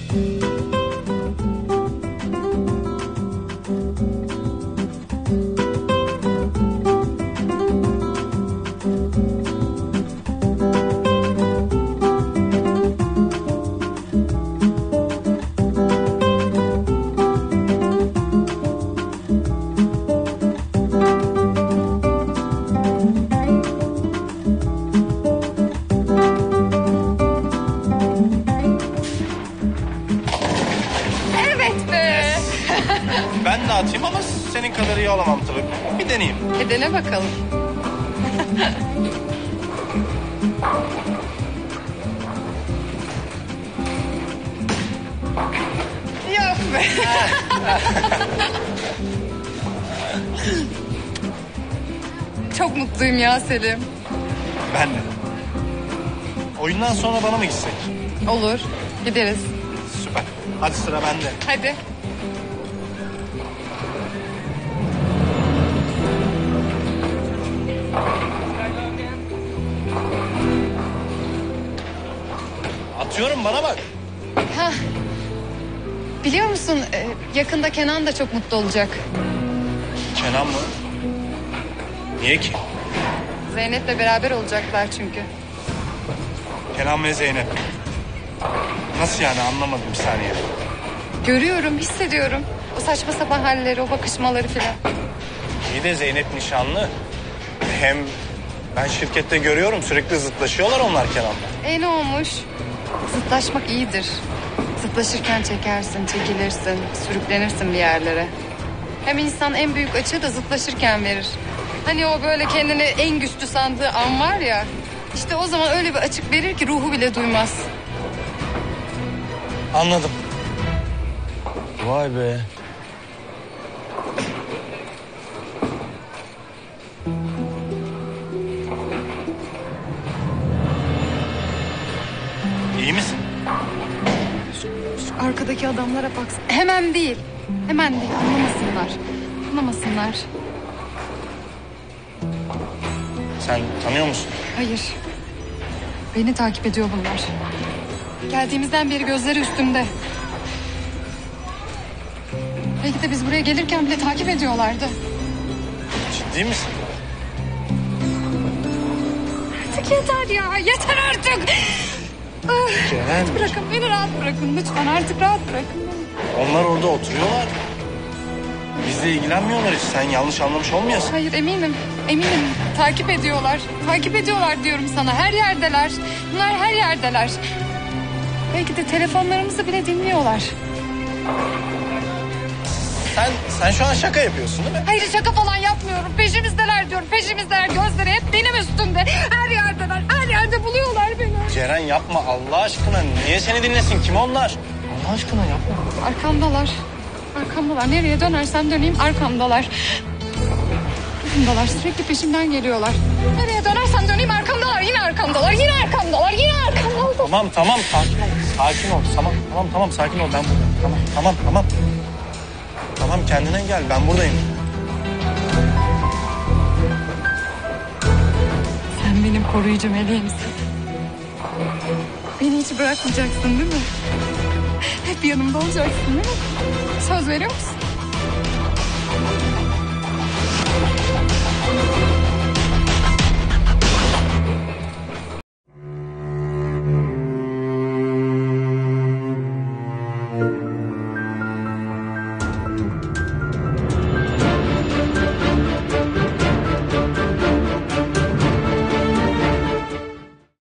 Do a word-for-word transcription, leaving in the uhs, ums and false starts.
Ben de atayım ama senin kadar iyi olamam tabii. Bir deneyeyim. E dene bakalım. Yok be. Çok mutluyum ya Selim. Ben de. Oyundan sonra bana mı gitsek? Olur, gideriz. Süper. Hadi sıra bende. Hadi. Atıyorum, bana bak. Ha. Biliyor musun, e, yakında Kenan da çok mutlu olacak. Kenan mı? Niye ki? Zeynep'le beraber olacaklar çünkü. Kenan ve Zeynep. Nasıl yani, anlamadım bir saniye. Görüyorum, hissediyorum. O saçma sapan halleri, o bakışmaları filan. İyi de Zeynep nişanlı. Hem ben şirkette görüyorum, sürekli zıtlaşıyorlar onlar Kenan'la. E ne olmuş? Zıtlaşmak iyidir. Zıtlaşırken çekersin, çekilirsin, sürüklenirsin bir yerlere. Hem insan en büyük açığı da zıtlaşırken verir. Hani o böyle kendini en güçlü sandığı an var ya... ...işte o zaman öyle bir açık verir ki ruhu bile duymaz. Anladım. Vay be. İyi misin? Şu arkadaki adamlara baksana. Hemen değil. Hemen değil. Anlamasınlar. Anlamasınlar. Sen tanıyor musun? Hayır. Beni takip ediyor bunlar. Geldiğimizden beri gözleri üstümde. Belki de biz buraya gelirken bile takip ediyorlardı. Ciddi misin? Artık yeter ya. Yeter artık. Ah, Ceren. bırakın beni rahat bırakın. Lütfen artık rahat bırakın. Onlar orada oturuyorlar. Bizle ilgilenmiyorlar hiç. Sen yanlış anlamış olmayasın. Hayır eminim. Eminim. Takip ediyorlar. Takip ediyorlar diyorum sana. Her yerdeler. Bunlar her yerdeler. Belki de telefonlarımızı bile dinliyorlar. Sen sen şu an şaka yapıyorsun değil mi? Hayır şaka falan yapmıyorum. Peşimizdeler diyorum. Peşimizdeler. Gözleri hep benim üstümde. Her yerdeler. Her yerde buluyorlar beni. Ceren yapma Allah aşkına. Niye seni dinlesin? Kim onlar? Allah aşkına yapma. Arkamdalar. Arkamdalar. Nereye dönersem döneyim arkamdalar. Arkamdalar. Sürekli peşimden geliyorlar. Nereye dönersem döneyim arkamdalar. Yine arkamdalar. Yine arkamdalar. Yine arkamdalar. Tamam tamam sakin ol. Sakin ol. Tamam tamam tamam sakin ol. Ben buradayım. Tamam tamam tamam. Tamam kendine gel. Ben buradayım. Sen benim koruyucu meleğimsin. Beni hiç bırakmayacaksın değil mi? Hep yanımda olacaksın değil mi? Söz veriyor musun?